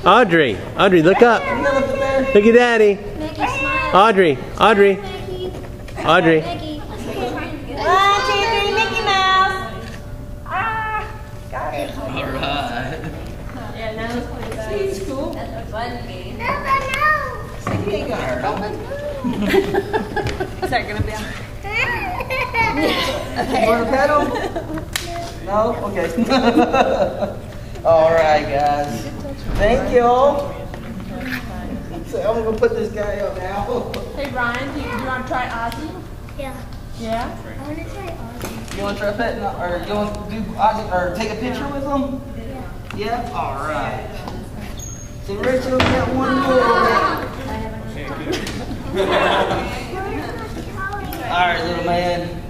Audrey, Audrey, look up. Look at Daddy. Maggie, smile. Audrey, Audrey, Audrey. Maggie. 1, 2, 3, Mickey Mouse. Ah, got it. Alright. Yeah, now let's play that. He's cool. That's a fun game. See, he ain't gonna hurt him. Is that gonna be on? You wanna pet him? No? Okay. Alright, guys. Thank you. So I'm gonna put this guy up now. Hey Ryan, do you want to try Ozzy? Yeah. Yeah? I want to try Ozzy. You wanna try petting, or you wanna do or take a picture with him? Yeah. Yeah? Alright. So Rachel, got one more. Alright, little man.